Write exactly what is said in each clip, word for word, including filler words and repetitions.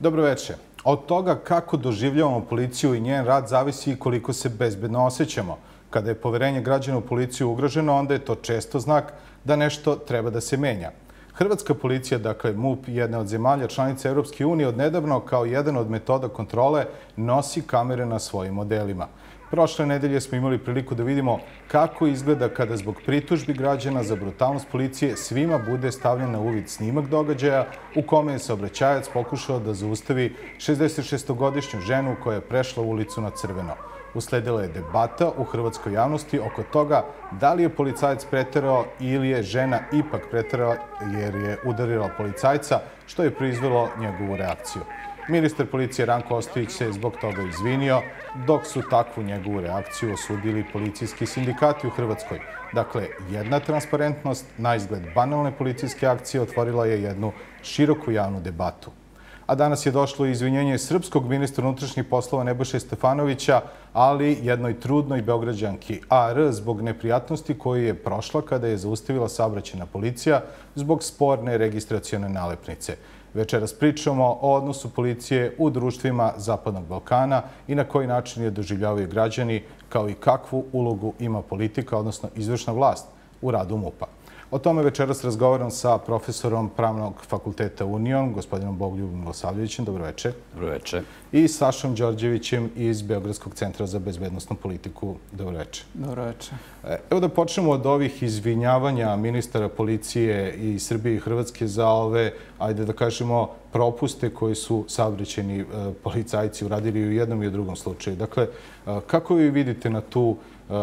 Dobro večer. Od toga kako doživljavamo policiju i njen rad zavisi i koliko se bezbedno osjećamo. Kada je poverenje građana u policiju ugroženo, onda je to često znak da nešto treba da se menja. Hrvatska policija, dakle M U P, jedna od zemalja članica Evropske unije, odnedavno kao jedan od metoda kontrole nosi kamere na svojim modelima. Prošle nedelje smo imali priliku da vidimo kako izgleda kada zbog pritužbi građana za brutalnost policije svima bude stavljen na uvid snimak događaja u kome je saobraćajac pokušao da zaustavi šezdesetšestogodišnju ženu koja je prešla ulicu na crveno. Usledila je debata u hrvatskoj javnosti oko toga da li je policajac preterao ili je žena ipak preterala jer je udarila policajca, što je proizvelo njegovu reakciju. Ministar policije Ranko Ostojić se je zbog toga izvinio, dok su takvu njegovu reakciju osudili policijski sindikati u Hrvatskoj. Dakle, jedna transparentnost, na izgled banalne policijske akcije, otvorila je jednu široku javnu debatu. A danas je došlo izvinjenje srpskog ministra unutrašnjih poslova Nebojše Stefanovića, ali jednoj trudnoj Beograđanki A R zbog neprijatnosti koju je prošla kada je zaustavila saobraćajna policija zbog sporne registracione nalepnice. Večeras pričamo o odnosu policije u društvima Zapadnog Balkana i na koji način je doživljavaju građani, kao i kakvu ulogu ima politika, odnosno izvršna vlast u radu M U P-a. O tome večeras razgovaram sa profesorom Pravnog fakulteta Union, gospodinom Bogoljubom Milosavljevićem. Dobro večer. Dobro večer. I Sašom Đorđevićem iz Beogradskog centra za bezbednosnu politiku. Dobro večer. Dobro večer. Evo da počnemo od ovih izvinjavanja ministara policije i Srbije i Hrvatske za ove, ajde da kažemo, propuste koji su saobraćajni policajci uradili u jednom i u drugom slučaju. Dakle, kako vi vidite na tu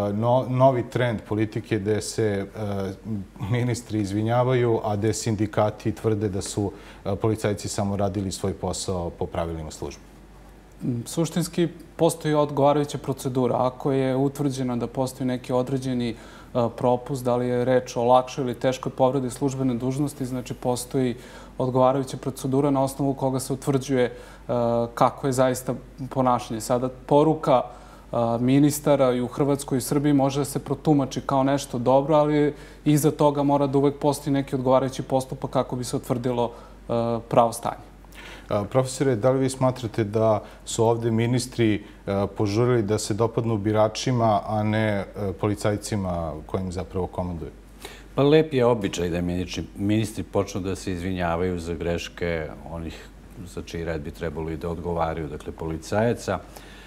novi trend politike gde se ministri izvinjavaju, a gde sindikati tvrde da su policajci samo radili svoj posao po pravilima službe? Suštinski postoji odgovarajuća procedura. Ako je utvrđeno da postoji neki određeni propust, da li je reč o lakšoj ili teškoj povredi službene dužnosti, znači postoji odgovarajuća procedura na osnovu koga se utvrđuje kako je zaista ponašanje. Sada poruka ministara i u Hrvatskoj i Srbiji može da se protumači kao nešto dobro, ali iza toga mora da uvek postoji neki odgovarajući postupak kako bi se utvrdilo pravo stanje. Profesore, da li vi smatrate da su ovde ministri požurili da se dopadnu biračima, a ne policajcima kojim zapravo komanduju? Pa lep je običaj da ministri počnu da se izvinjavaju za greške onih za čiji red bi trebalo i da odgovaraju, dakle policajaca.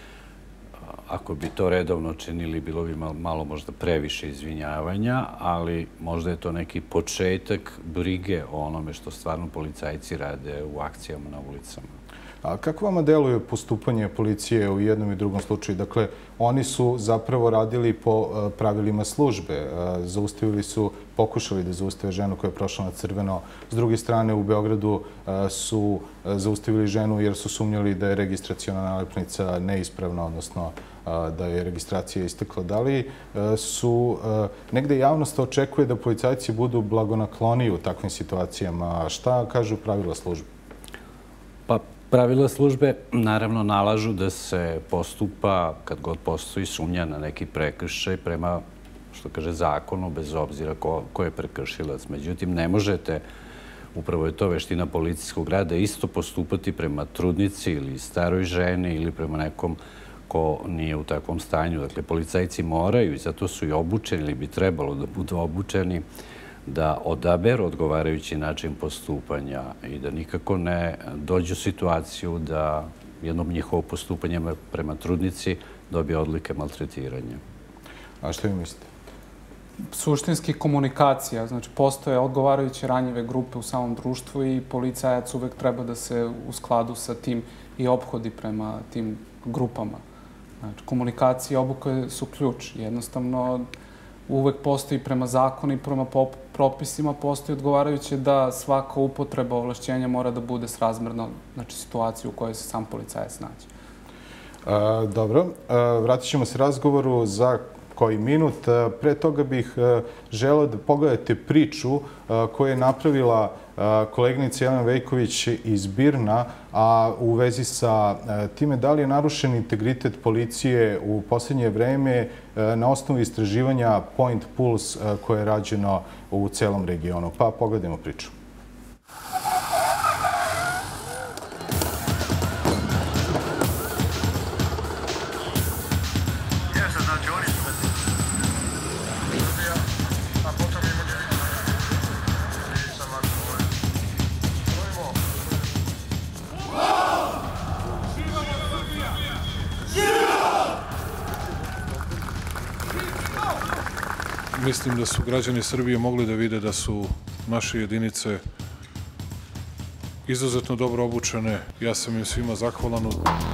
Ako bi to redovno činili, bilo bi malo možda previše izvinjavanja, ali možda je to neki početak brige o onome što stvarno policajci rade u akcijama na ulicama. A kako vama deluje postupanje policije u jednom i drugom slučaju? Dakle, oni su zapravo radili po pravilima službe. Zaustavili su, pokušali da zaustave ženu koja je prošla na crveno. S druge strane, u Beogradu su zaustavili ženu jer su sumnjali da je registraciona nalepnica neispravna, odnosno da je registracija istekla. Da li su negde javnost očekuje da policajci budu blagonakloniji u takvim situacijama? Šta kažu pravila službe? Pa pravila službe naravno nalažu da se postupa kad god postoji sumnja na neki prekršaj prema, što kaže, zakonu, bez obzira ko, ko je prekršilac. Međutim, ne možete, upravo je to veština policijskog rada, isto postupati prema trudnici ili staroj ženi ili prema nekom ko nije u takvom stanju. Dakle, policajci moraju, i zato su i obučeni ili bi trebalo da budu obučeni, da odaberu odgovarajući način postupanja i da nikako ne dođu u situaciju da jednom njihovo postupanje prema trudnici dobije odlike maltretiranja. A što vi mislite? Suštinski komunikacija. Znači, postoje odgovarajuće ranjive grupe u samom društvu i policajac uvek treba da se u skladu sa tim i ophodi prema tim grupama. Znači, komunikacija i obuke su ključ. Jednostavno, uvek postoji prema zakonu i prema propisima, postoji odgovarajuće da svaka upotreba ovlašćenja mora da bude srazmerno, znači, situaciju u kojoj se sam policajac nađe. Dobro, vratit ćemo se razgovoru za koji minut. Pre toga bih želeo da pogledate priču koju je napravila koleginica Jelena Vejković iz Birna, a u vezi sa time da li je narušen integritet policije u poslednje vreme na osnovu istraživanja Point Pulse koje je rađeno u celom regionu. Pa pogledajmo priču. Mislim da su građani Srbije mogli da vide da su naše jedinice izuzetno dobro obučene. Ja sam im svima zahvalan.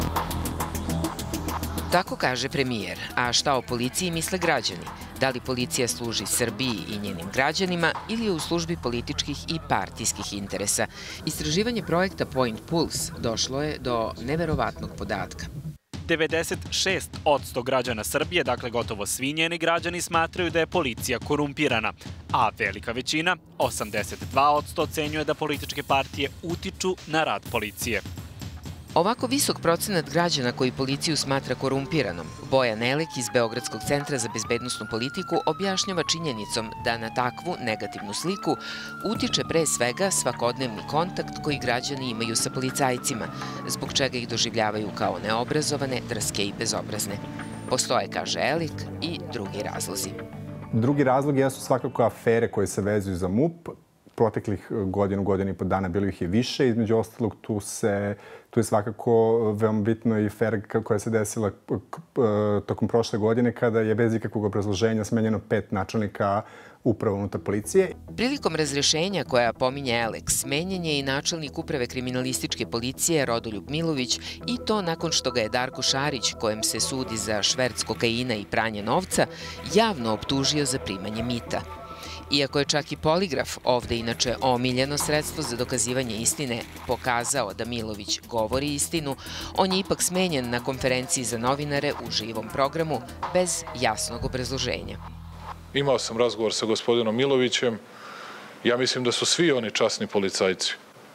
Tako kaže premijer. A šta o policiji misle građani? Da li policija služi Srbiji i njenim građanima ili je u službi političkih i partijskih interesa? Istraživanje projekta Point Pulse došlo je do neverovatnog podatka. devedeset šest posto građana Srbije, dakle gotovo svi njeni građani, smatraju da je policija korumpirana, a velika većina, osamdeset dva posto, ocenjuje da političke partije utiču na rad policije. Ovako visok procenat građana koji policiju smatra korumpiranom, Bojan Elek iz Beogradskog centra za bezbednosnu politiku objašnjava činjenicom da na takvu negativnu sliku utiče pre svega svakodnevni kontakt koji građani imaju sa policajcima, zbog čega ih doživljavaju kao neobrazovane, drske i bezobrazne. Postoje, kaže Elek, i drugi razlozi. Drugi razlog jesu svakako afere koje se vezuju za MUP. Proteklih godinu, godinu i po dana bilo ih je više. Između ostalog, tu, se, tu je svakako veoma bitno i afera koja se desila tokom prošle godine kada je bez ikakvog obrazloženja smenjeno pet načelnika uprava unutar policije. Prilikom razrešenja koja pominje Elek, smenjen je i načelnik uprave kriminalističke policije Rodoljub Milović i to nakon što ga je Darko Šarić, kojem se sudi za šverc kokaina i pranje novca, javno optužio za primanje mita. Iako je čak i poligraf, ovde inače omiljeno sredstvo za dokazivanje istine, pokazao da Milović govori istinu, on je ipak smenjen na konferenciji za novinare u živom programu bez jasnog obrazloženja. Imao sam razgovor sa gospodinom Milovićem. Ja mislim da su svi oni časni policajci.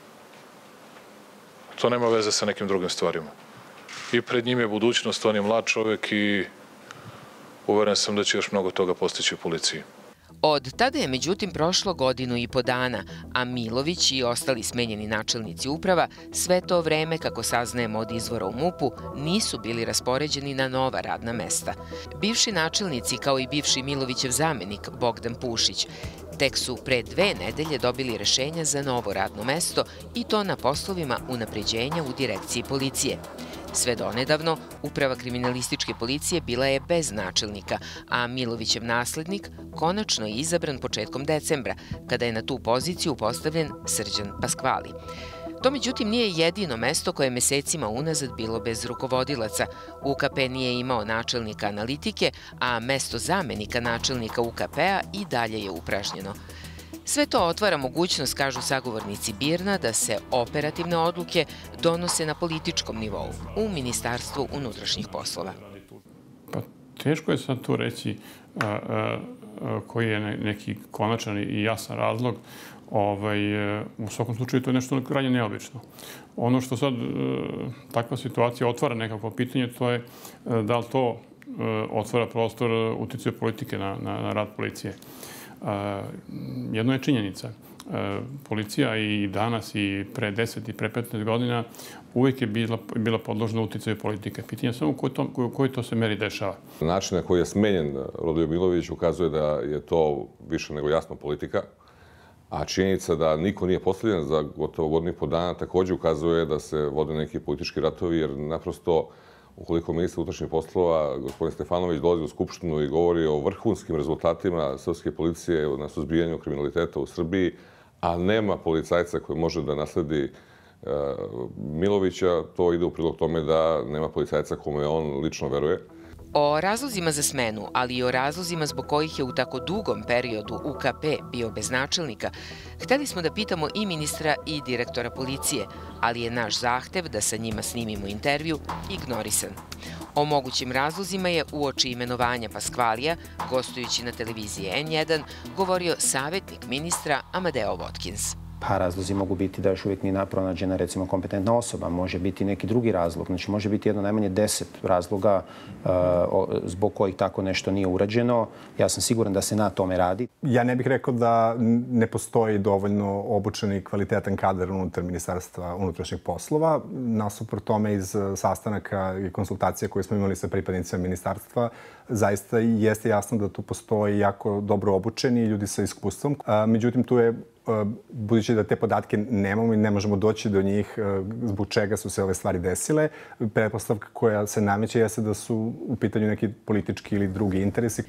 To nema veze sa nekim drugim stvarima. I pred njim je budućnost, on je mlad čovek i uveren sam da će još mnogo toga postići u policiji. Od tada je međutim prošlo godinu i po dana, a Milović i ostali smenjeni načelnici uprava sve to vreme, kako saznajemo od izvora u MUP-u, nisu bili raspoređeni na nova radna mesta. Bivši načelnici, kao i bivši Milovićev zamenik Bogdan Pušić, tek su pre dve nedelje dobili rešenja za novo radno mesto i to na poslovima unapređenja u direkciji policije. Sve donedavno, uprava kriminalističke policije bila je bez načelnika, a Milovićev naslednik konačno je izabran početkom decembra, kada je na tu poziciju postavljen Srđan Paskvali. To međutim nije jedino mesto koje je mesecima unazad bilo bez rukovodilaca. U ka pe nije imao načelnika analitike, a mesto zamenika načelnika u ka pea i dalje je upražnjeno. Sve to otvara mogućnost, kažu sagovornici BIRN-a, da se operativne odluke donose na političkom nivou u Ministarstvu unutrašnjih poslova. Pa teško je sad tu reći a, a, a, koji je neki konačan i jasan razlog. Ovaj, u svakom slučaju to je nešto krajnje neobično. Ono što sad takva situacija otvara nekako pitanje, to je da li to otvara prostor uticaja politike na, na, na rad policije. Jedno je činjenica. Policija i danas i pre deset i pre petnaest godina uvijek je bila, bila podložna uticaju politike. Pitanje je samo u kojoj to se meri dešava. Način na koji je smenjen Rodoljub Milović ukazuje da je to više nego jasno politika, a činjenica da niko nije postavljen za gotovo godinu i po dana također ukazuje da se vode neki politički ratovi, jer naprosto ukoliko ministar unutrašnjih poslova, gospodin Stefanović, dolazi u Skupštinu i govori o vrhunskim rezultatima srpske policije na suzbijanju kriminaliteta u Srbiji, a nema policajca koji može da nasledi Milovića, to ide u prilog tome da nema policajca kome on lično veruje. O razlozima za smenu, ali i o razlozima zbog kojih je u tako dugom periodu u ka pe bio bez načelnika, hteli smo da pitamo i ministra i direktora policije, ali je naš zahtev da sa njima snimimo intervju ignorisan. O mogućim razlozima je uoči imenovanja Paskvalija, gostujući na televiziji en jedan, govorio savjetnik ministra Amadeo Votkins. Pa razlozi mogu biti da još uvijek nije pronađena recimo kompetentna osoba, može biti neki drugi razlog, znači može biti jedno najmanje deset razloga uh, zbog kojih tako nešto nije urađeno. Ja sam siguran da se na tome radi. Ja ne bih rekao da ne postoji dovoljno obučen i kvalitetan kadar unutar Ministarstva unutrašnjih poslova. Nasuprot tome iz sastanaka i konsultacija koje smo imali sa pripadnicima ministarstva, zaista jeste jasno da tu postoji jako dobro obučeni ljudi sa iskustvom. Uh, međutim, tu je budući da te podatke nemamo i ne možemo doći do njih zbog čega su se ove stvari desile, pretpostavka koja se nameće jeste da su u pitanju neki politički ili drugi interesi.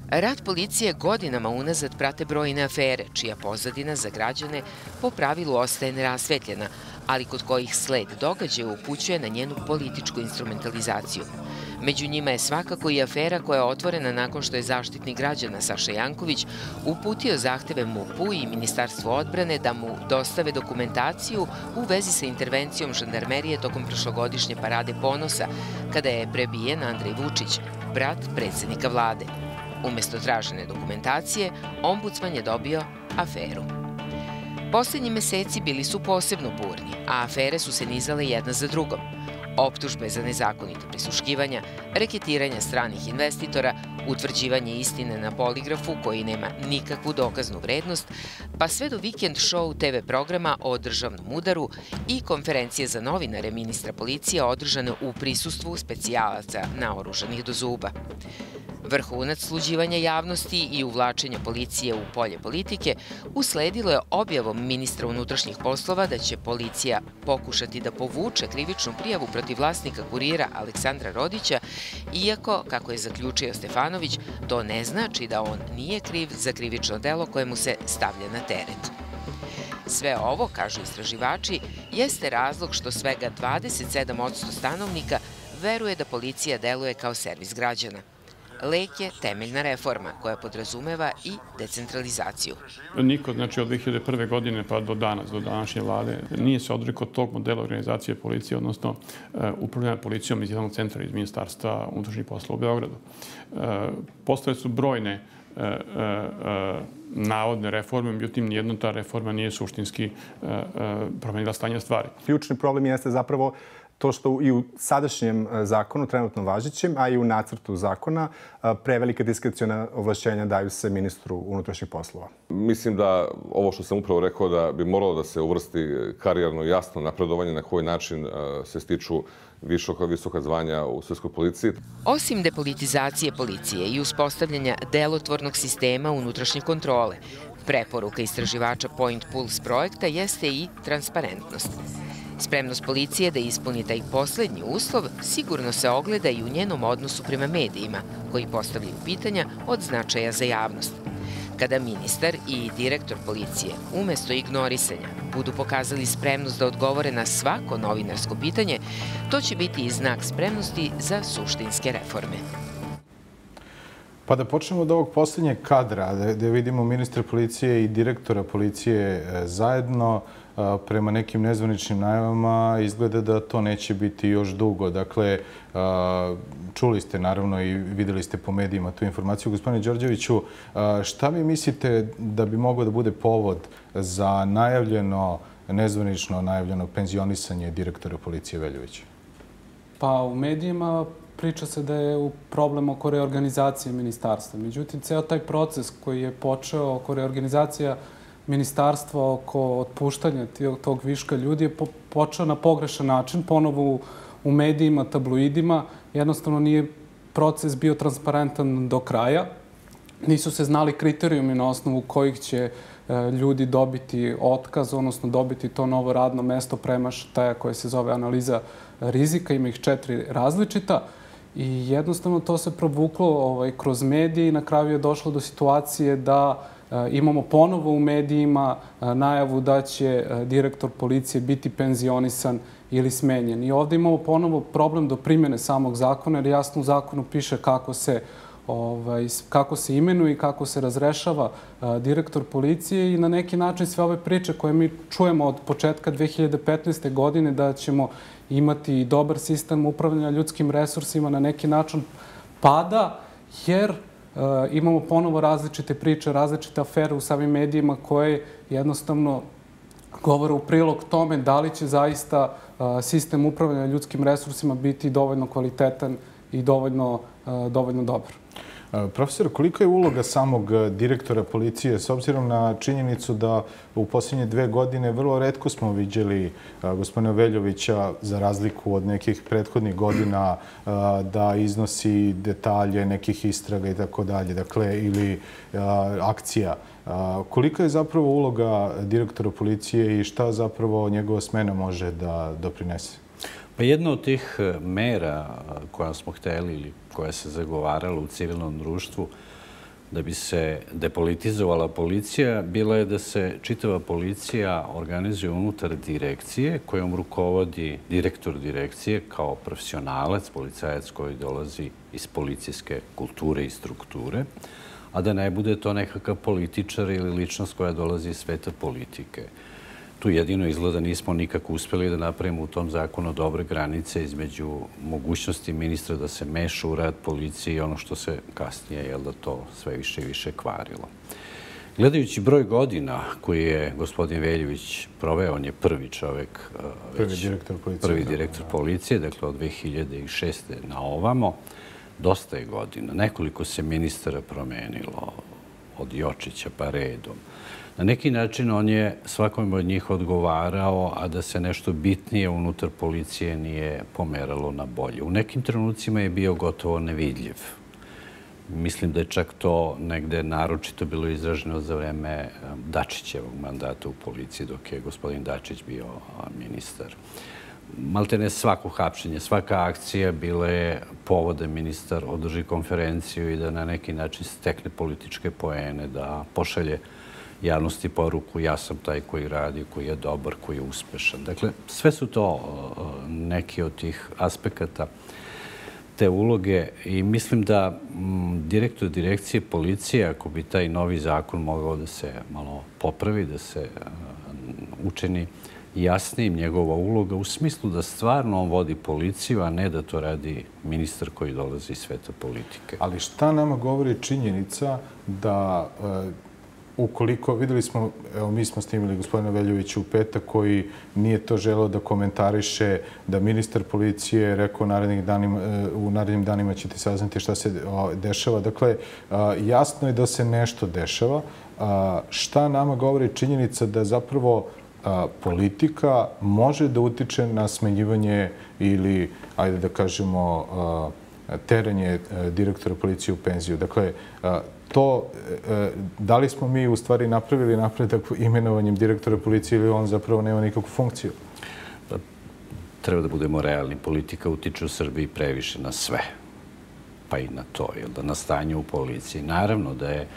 Rad policije godinama unazad prate brojne afere, čija pozadina za građane po pravilu ostaje nerasvetljena, ali kod kojih sled događaja upućuje na njenu političku instrumentalizaciju. Među njima je svakako i afera koja je otvorena nakon što je Zaštitnik građana Saša Janković uputio zahteve M U P-u i Ministarstvu odbrane da mu dostave dokumentaciju u vezi sa intervencijom žandarmerije tokom prošlogodišnje Parade ponosa, kada je prebijen Andrej Vučić, brat predsjednika vlade. Umesto tražene dokumentacije, ombudsman je dobio aferu. Poslednji meseci bili su posebno burni, a afere su se nizale jedna za drugom. Optužbe za nezakonite prisluškivanja, reketiranja stranih investitora, utvrđivanje istine na poligrafu koji nema nikakvu dokaznu vrednost, pa sve do vikend show te ve programa o državnom udaru i konferencije za novinare ministra policije održane u prisustvu specijalaca naoružanih do zuba. Vrhunac sluđivanja javnosti i uvlačenja policije u polje politike usledilo je objavom ministra unutrašnjih poslova da će policija pokušati da povuče krivičnu prijavu protiv vlasnika Kurira Aleksandra Rodića, iako, kako je zaključio Stefanović, to ne znači da on nije kriv za krivično delo koje mu se stavlja na teret. Sve ovo, kažu istraživači, jeste razlog što svega dvadeset sedam posto stanovnika veruje da policija deluje kao servis građana. Lek je temeljna reforma koja podrazumeva i decentralizaciju. Niko, znači od dve hiljade prve. godine pa do danas, do današnje vlade, nije se odrekao tog modela organizacije policije, odnosno upravljanja policijom iz jednog centra iz Ministarstva unutrašnjih poslova u Beogradu. Postoje su brojne navodne reforme, međutim, nijedna ta reforma nije suštinski promenila stanje stvari. Ključni problem jeste zapravo to što i u sadašnjem zakonu, trenutno važećem, a i u nacrtu zakona, prevelika diskreciona ovlašćenja daju se ministru unutrašnjih poslova. Mislim da ovo što sam upravo rekao da bi moralo da se uvrsti karijerno jasno napredovanje na koji način se stiču visoka, visoka zvanja u srpskoj policiji. Osim depolitizacije policije i uspostavljanja delotvornog sistema unutrašnje kontrole, preporuka istraživača Point Pulse projekta jeste i transparentnost. Spremnost policije da ispuni taj poslednji uslov sigurno se ogleda i u njenom odnosu prema medijima, koji postavljaju pitanja od značaja za javnost. Kada ministar i direktor policije, umesto ignorisanja, budu pokazali spremnost da odgovore na svako novinarsko pitanje, to će biti i znak spremnosti za suštinske reforme. Pa da počnemo od ovog posljednjeg kadra, gde vidimo ministra policije i direktora policije zajedno. Prema nekim nezvaničnim najavama izgleda da to neće biti još dugo. Dakle, čuli ste naravno i videli ste po medijima tu informaciju. Gospodine Đorđeviću, šta vi mislite da bi moglo da bude povod za najavljeno, nezvanično najavljeno penzionisanje direktora policije Veljovića? Pa u medijima priča se da je problem oko reorganizacije ministarstva. Međutim, ceo taj proces koji je počeo oko reorganizacija ministarstva, oko otpuštanja tog viška ljudi je počeo na pogrešan način, ponovo u medijima, tabloidima. Jednostavno nije proces bio transparentan do kraja. Nisu se znali kriterijumi na osnovu kojih će ljudi dobiti otkaz, odnosno dobiti to novo radno mesto premeštaja koje se zove analiza rizika. Ima ih četiri različita. I jednostavno to se provuklo kroz medije i na kraju je došlo do situacije da imamo ponovo u medijima najavu da će direktor policije biti penzionisan ili smenjen. I ovde imamo ponovo problem do primjene samog zakona, jer jasno u zakonu piše kako se, ovaj, kako se imenuje i kako se razrešava direktor policije i na neki način sve ove priče koje mi čujemo od početka dve hiljade petnaeste. godine da ćemo imati dobar sistem upravljanja ljudskim resursima na neki način pada, jer imamo ponovo različite priče, različite afere u samim medijima koje jednostavno govore u prilog tome da li će zaista sistem upravljanja ljudskim resursima biti dovoljno kvalitetan i dovoljno, dovoljno dobar. Profesor, kolika je uloga samog direktora policije s obzirom na činjenicu da u posljednje dve godine vrlo retko smo viđeli gospodina Veljovića, za razliku od nekih prethodnih godina, da iznosi detalje nekih istraga i tako dalje, dakle, ili akcija. Kolika je zapravo uloga direktora policije i šta zapravo njegova smena može da doprinese? Pa jedna od tih mera koja smo hteli ili koja se zagovarala u civilnom društvu da bi se depolitizovala policija bila je da se čitava policija organizuje unutar direkcije kojom rukovodi direktor direkcije kao profesionalac, policajac koji dolazi iz policijske kulture i strukture, a da ne bude to nekakav političar ili ličnost koja dolazi iz sveta politike. Tu jedino izgleda nismo nikako uspeli da napravimo u tom zakonu dobre granice između mogućnosti ministra da se meša u rad policije i ono što se kasnije, jel da, to sve više i više kvarilo. Gledajući broj godina koji je gospodin Veljović proveo, on je prvi čovek, prvi direktor policije, prvi direktor policije, dakle od dve hiljade šeste. na ovamo, dosta je godina. Nekoliko se ministara promenilo, od Jočića pa redom. Na neki način on je svakome od njih odgovarao, a da se nešto bitnije unutar policije nije pomeralo na bolje. U nekim trenucima je bio gotovo nevidljiv. Mislim da je čak to negde naročito bilo izraženo za vreme Dačićevog mandata u policiji, dok je gospodin Dačić bio ministar. Maltene svako hapšenje, svaka akcija bila je povod da ministar održi konferenciju i da na neki način stekne političke poene, da pošalje javnosti poruku ja sam taj koji radi, koji je dobar, koji je uspešan. Dakle, sve su to neki od tih aspekata te uloge i mislim da direktor direkcije policije, ako bi taj novi zakon mogao da se malo popravi, da se učini jasnijim njegova uloga u smislu da stvarno on vodi policiju, a ne da to radi ministar koji dolazi iz sveta politike. Ali šta nama govori činjenica da ukoliko, videli smo, evo mi smo snimili gospodina Veljovića u petak koji nije to želeo da komentariše, da ministar policije rekao u narednim danima ćete saznati šta se dešava. Dakle, jasno je da se nešto dešava. Šta nama govori činjenica da zapravo politika može da utiče na smenjivanje ili, ajde da kažemo, teranje direktora policije u penziju. Dakle, to, da li smo mi u stvari napravili napredak imenovanjem direktora policije ili on zapravo nema nikakvu funkciju? Treba da budemo realni. Politika utiče u Srbiji previše na sve, pa i na to, na stanje u policiji. Naravno da je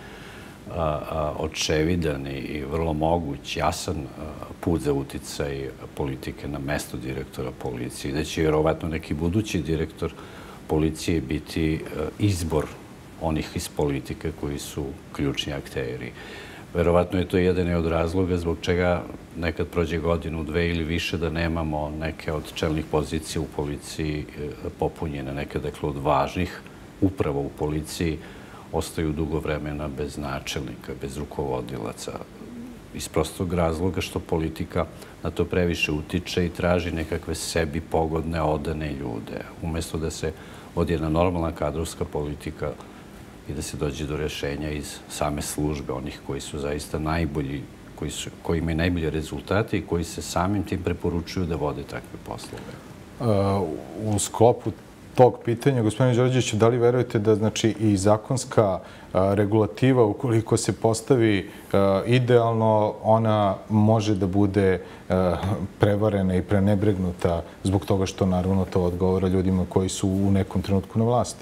očevidan i vrlo moguć, jasan put za uticaj politike na mesto direktora policije. Da će vjerovatno neki budući direktor policije biti izbor onih iz politike koji su ključni akteri. Verovatno je to jedan od razloga zbog čega nekad prođe godinu, dve ili više da nemamo neke od čelnih pozicija u policiji popunjene, neke dakle od važnih upravo u policiji ostaju dugo vremena bez načelnika, bez rukovodilaca. Iz prostog razloga što politika na to previše utiče i traži nekakve sebi pogodne, odane ljude. Umesto da se vodi jedna normalna kadrovska politika i da se dođe do rješenja iz same službe, onih koji su zaista najbolji, koji imaju najbolje rezultate i koji se samim tim preporučuju da vode takve poslove. U sklopu tog pitanja, gospodine Đorđeviću, da li verujete da znači i zakonska regulativa, ukoliko se postavi idealno, ona može da bude prevarena i prenebregnuta zbog toga što naravno to odgovara ljudima koji su u nekom trenutku na vlasti?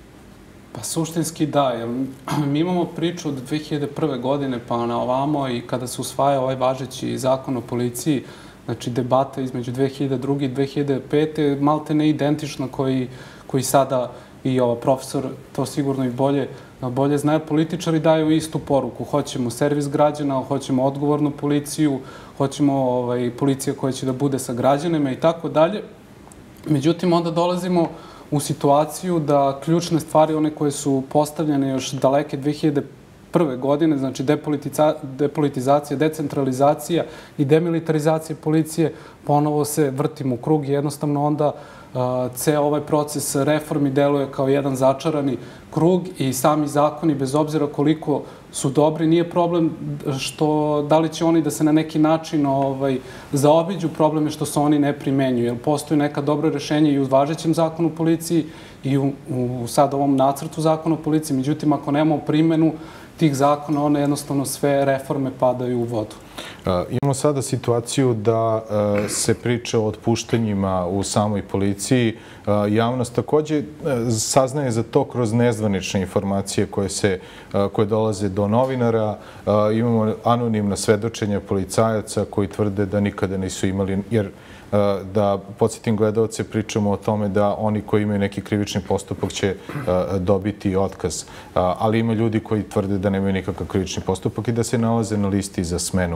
Pa suštinski da. Mi imamo priču od dve hiljade prve. godine pa na ovamo i kada se usvaja ovaj važeći zakon o policiji, znači debata između dve hiljade druge. i dve hiljade pete. malte ne identična koji sada i ova profesor to sigurno i bolje bolje znaju. Političari daju istu poruku. Hoćemo servis građana, hoćemo odgovornu policiju, hoćemo policija koja će da bude sa građanima i tako dalje. Međutim, onda dolazimo u situaciju da ključne stvari, one koje su postavljene još daleke dve hiljade prve. godine, znači depolitizacija, decentralizacija i demilitarizacija policije, ponovo se vrtimo u krug i jednostavno onda ceo ovaj proces reformi deluje kao jedan začarani krug i sami zakoni, bez obzira koliko su dobri, nije problem što da li će oni da se na neki način zaobiđu, problem je što se oni ne primenjuju. Jer postoji neka dobra rešenja i u važećem zakonu o policiji i u sad ovom nacrtu zakona o policiji. Međutim, ako nemamo primenu tih zakona, one jednostavno sve reforme padaju u vodu. Imamo sada situaciju da se priča o otpuštanjima u samoj policiji. Javnost takođe saznaje za to kroz nezvanične informacije koje, se, koje dolaze do novinara. Imamo anonimna svedočenja policajaca koji tvrde da nikada nisu imali, jer da podsjetim gledalce, pričamo o tome da oni koji imaju neki krivični postupak će dobiti otkaz. Ali ima ljudi koji tvrde da nemaju nikakav krivični postupak i da se nalaze na listi za smenu.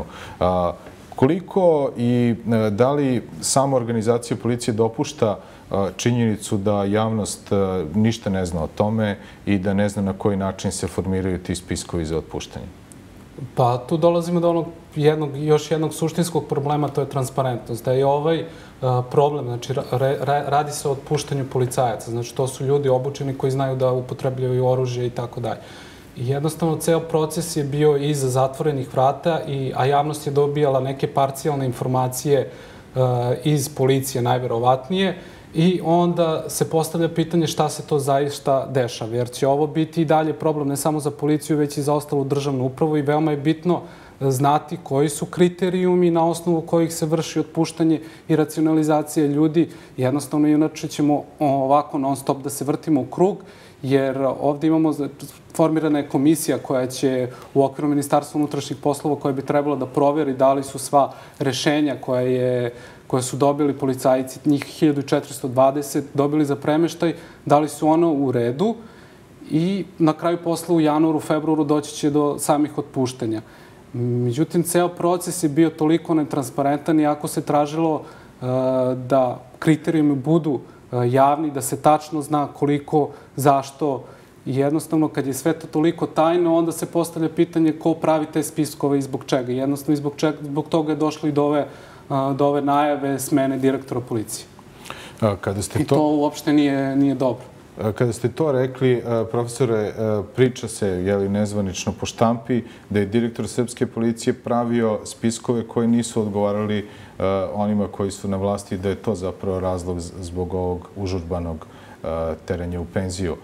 Koliko i da li sama organizacija policije dopušta činjenicu da javnost ništa ne zna o tome i da ne zna na koji način se formiraju ti spiskovi za otpuštanje? Pa tu dolazimo do onog jednog, još jednog suštinskog problema, to je transparentnost. Da je ovaj problem, znači radi se o otpuštanju policajaca, znači to su ljudi obučeni koji znaju da upotrebljavaju oružje i tako dalje. I jednostavno, ceo proces je bio iza zatvorenih vrata, a javnost je dobijala neke parcijalne informacije iz policije, najverovatnije, i onda se postavlja pitanje šta se to zaista dešava, jer će ovo biti i dalje problem ne samo za policiju, već i za ostalu državnu upravu i veoma je bitno znati koji su kriterijumi na osnovu kojih se vrši otpuštanje i racionalizacija ljudi. Jednostavno, inače ćemo ovako non stop da se vrtimo u krug, jer ovde imamo, formirana je komisija koja će u okviru Ministarstva unutrašnjih poslova koja bi trebala da proveri da li su sva rešenja koja je koje su dobili policajci, njih hiljadu četiristo dvadeset, dobili za premeštaj, da li su ono u redu i na kraju posla u januaru, februaru doći će do samih otpuštanja. Međutim, ceo proces je bio toliko netransparentan i ako se tražilo da kriterijumi budu javni, da se tačno zna koliko, zašto, i jednostavno kad je sve to toliko tajno, onda se postavlja pitanje ko pravi te spiskove i zbog čega. Jednostavno i zbog, čega, zbog toga je došlo i do ove do ove najave smene direktora policije. Kada ste I to uopšte nije, nije dobro. Kada ste to rekli, profesore, priča se, jeli, nezvanično po štampi, da je direktor srpske policije pravio spiskove koji nisu odgovarali onima koji su na vlasti, da je to zapravo razlog zbog ovog užurbanog teranja u penziju.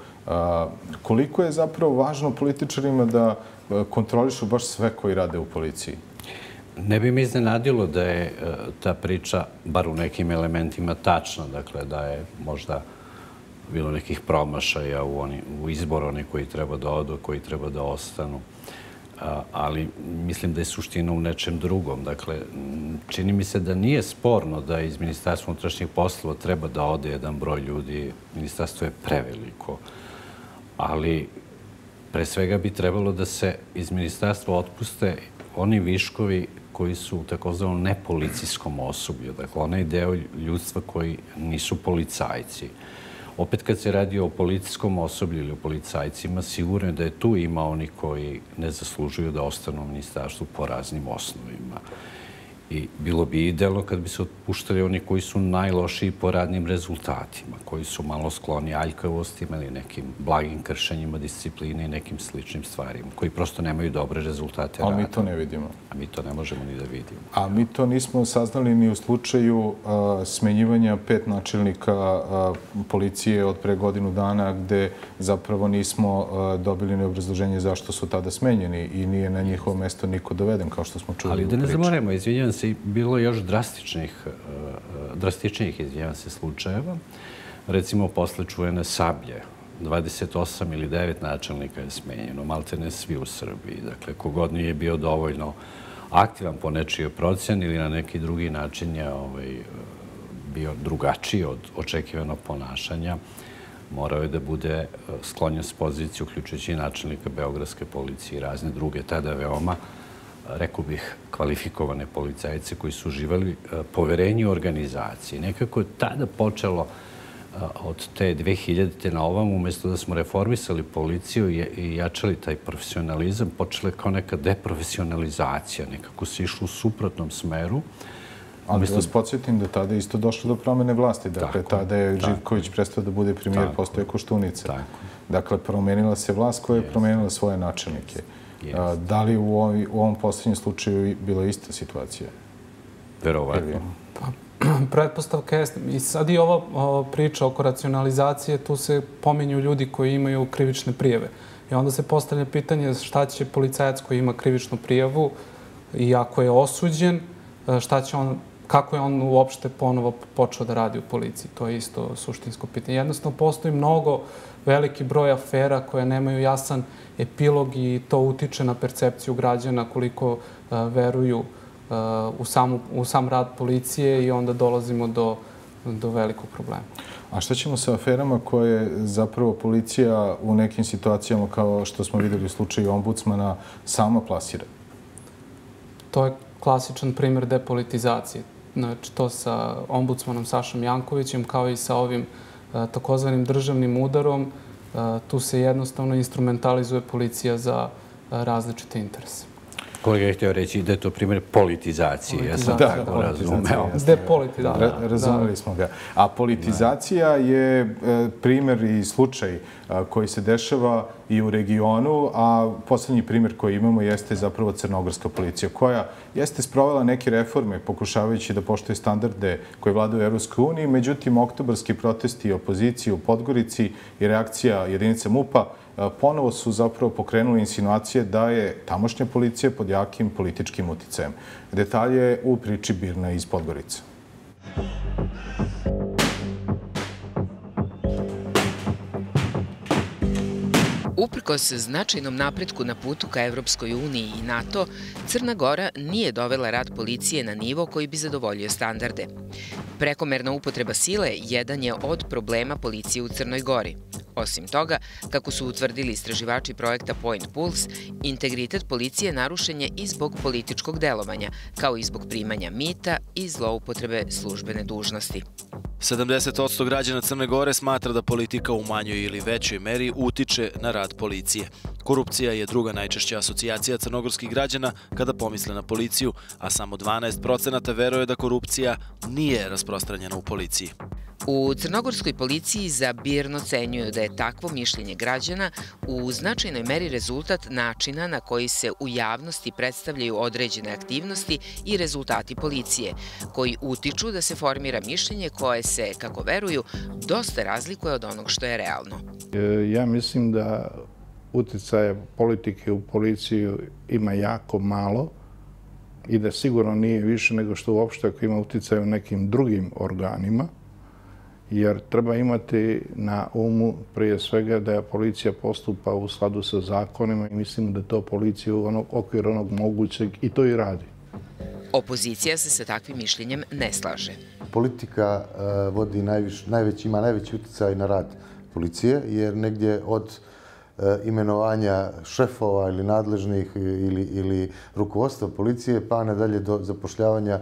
Koliko je zapravo važno političarima da kontrolišu baš sve koji rade u policiji? Ne bi mi iznenadilo da je ta priča, bar u nekim elementima, tačna. Dakle, da je možda bilo nekih promašaja u, oni, u izboru onih koji treba da odu, koji treba da ostanu. Ali mislim da je suština u nečem drugom. Dakle, čini mi se da nije sporno da iz Ministarstva unutrašnjih poslova treba da ode jedan broj ljudi. Ministarstvo je preveliko. Ali pre svega bi trebalo da se iz ministarstva otpuste oni viškovi koji su u takozvanom nepolicijskom osoblju. Dakle, onaj deo ljudstva koji nisu policajci. Opet kad se radi o policijskom osoblju ili o policajcima, sigurno je da je tu ima oni koji ne zaslužuju da ostanu u ministarstvu po raznim osnovima. I bilo bi idealno kad bi se otpuštali oni koji su najlošiji po radnim rezultatima, koji su malo skloni aljkavostima ili nekim blagim kršenjima discipline i nekim sličnim stvarima, koji prosto nemaju dobre rezultate rada. Ali mi to ne vidimo. A mi to ne možemo ni da vidimo. A mi to nismo saznali ni u slučaju smenjivanja pet načelnika policije od pre godinu dana, gde zapravo nismo dobili ni obrazloženje zašto su tada smenjeni i nije na njihovo mesto niko doveden, kao što smo čuli u priči. Ali da ne zamoremo, izvinjavam se, bilo još drastičnih, drastičnijih, izvinjavam se, slučajeva. Recimo, posle čuvene Sablje, dvadeset osam ili devet načelnika je smenjeno, malte ne svi u Srbiji. Dakle, kogod nije bio dovoljno aktivan po nečijoj procjeni ili na neki drugi način je ovaj, bio drugačiji od očekivanog ponašanja, morao je da bude sklonjen s pozicije, uključujući i načelnika Beogradske policije i razne druge, tada veoma, rekao bih, kvalifikovane policajce koji su uživali poverenje u organizaciji. Nekako je tada počelo od te dve hiljadite na ovam, umjesto da smo reformisali policiju i jačali taj profesionalizam, počela je kao neka deprofesionalizacija. Nekako se išlo u suprotnom smeru. Ali da vas podsjetim da tada je isto došlo do promene vlasti. Dakle, tada je Živković prestao da bude premijer, postoje Koštunica. Dakle, promenila se vlast koja je promenila svoje načelnike. Da li u ovom posljednjem slučaju bila ista situacija? Verovatno. Pretpostavka jeste. I sad i ova priča oko racionalizacije, tu se pominju ljudi koji imaju krivične prijeve. I onda se postavlja pitanje šta će policajac koji ima krivičnu prijavu I ako je osuđen, šta će on, kako je on uopšte ponovo počeo da radi u policiji? To je isto suštinsko pitanje. Jednostavno, postoji mnogo veliki broj afera koje nemaju jasan epilog i to utiče na percepciju građana koliko veruju u, samu, u sam rad policije i onda dolazimo do, do velikog problema. A šta ćemo sa aferama koje zapravo policija u nekim situacijama, kao što smo videli u slučaju ombudsmana, sama plasira? To je klasičan primjer depolitizacije. Znači, to sa ombudsmanom Sašom Jankovićem, kao i sa ovim takozvanim državnim udarom, tu se jednostavno instrumentalizuje policija za različite interese. Kolega je htio reći da je to primjer politizacije. Ja sam tako razumeo. Depolitizacija. Razumeli smo ga. A politizacija je primjer i slučaj koji se dešava i u regionu, a posljednji primjer koji imamo jeste zapravo crnogorska policija, koja jeste sprovela neke reforme pokušavajući da poštuje standarde koje vladaju u Evropskoj uniji. Međutim, oktobarski protesti i opozicije u Podgorici i reakcija jedinica MUP-a ponovo su zapravo pokrenuli insinuacije da je tamošnja policija pod jakim političkim uticajem. Detalje u priči Birna iz Podgorice. Uprkos značajnom napretku na putu ka Evropskoj uniji i NATO, Crna Gora nije dovela rad policije na nivo koji bi zadovoljio standarde. Prekomerna upotreba sile jedan je od problema policije u Crnoj Gori. Osim toga, kako su utvrdili istraživači projekta Point Pulse, integritet policije narušen je i zbog političkog delovanja, kao i zbog primanja mita i zloupotrebe službene dužnosti. sedamdeset posto građana Crne Gore smatra da politika u manjoj ili većoj meri utiče na rad policije. Korupcija je druga najčešća asocijacija crnogorskih građana kada pomisle na policiju, a samo dvanaest procenata veruje da korupcija nije rasprostranjena u policiji. U crnogorskoj policiji za Birn ocenjuju da je takvo mišljenje građana u značajnoj meri rezultat načina na koji se u javnosti predstavljaju određene aktivnosti i rezultati policije, koji utiču da se formira mišljenje koje se, kako veruju, dosta razlikuje od onog što je realno. Ja mislim da uticaja politike u policiju ima jako malo i da sigurno nije više nego što uopšte ako ima uticaja u nekim drugim organima, jer treba imati na umu prije svega da policija postupa u skladu sa zakonima i mislim da to policija u okviru onog mogućeg i to i radi. Opozicija se sa takvim mišljenjem ne slaže. Politika vodi najveći, ima najveći uticaj na rad policije, jer negdje od imenovanja šefova ili nadležnih ili, ili rukovodstva policije pa nadalje do zapošljavanja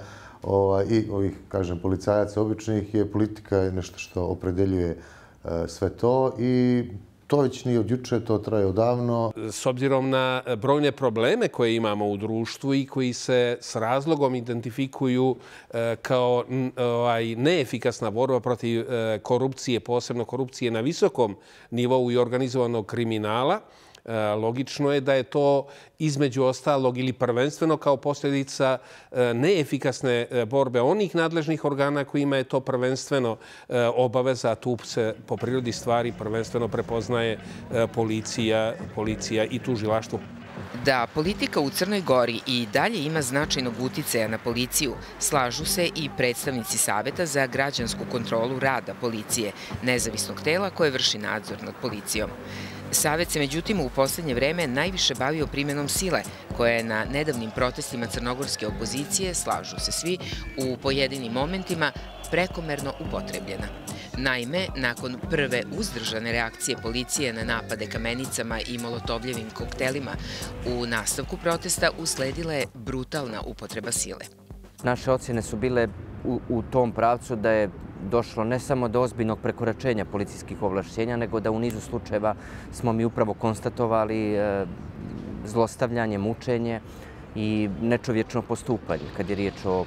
i ovih, kažem, policajaca običnih je politika nešto što opredeljuje sve to i to već nije od juče, to traje odavno. S obzirom na brojne probleme koje imamo u društvu i koji se s razlogom identifikuju kao neefikasna borba protiv korupcije, posebno korupcije na visokom nivou i organizovanog kriminala, logično je da je to između ostalog ili prvenstveno kao posljedica neefikasne borbe onih nadležnih organa kojima je to prvenstveno obaveza, a tu se po prirodi stvari prvenstveno prepoznaje policija, policija i tužilaštvo. Da politika u Crnoj Gori i dalje ima značajnog uticaja na policiju, slažu se i predstavnici Saveta za građansku kontrolu rada policije, nezavisnog tela koje vrši nadzor nad policijom. Savet se, međutim, u posljednje vreme najviše bavio primjenom sile, koja je na nedavnim protestima crnogorske opozicije, slažu se svi, u pojedinim momentima prekomerno upotrebljena. Naime, nakon prve uzdržane reakcije policije na napade kamenicama i molotovljevim koktelima, u nastavku protesta usledila je brutalna upotreba sile. Naše ocjene su bile u, u tom pravcu da je došlo ne samo do ozbiljnog prekoračenja policijskih ovlašćenja, nego da u nizu slučajeva smo mi upravo konstatovali e, zlostavljanje, mučenje i nečovječno postupanje kad je riječ o